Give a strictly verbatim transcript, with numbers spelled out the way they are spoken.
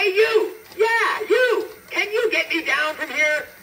Hey, you! Yeah, you! Can you get me down from here?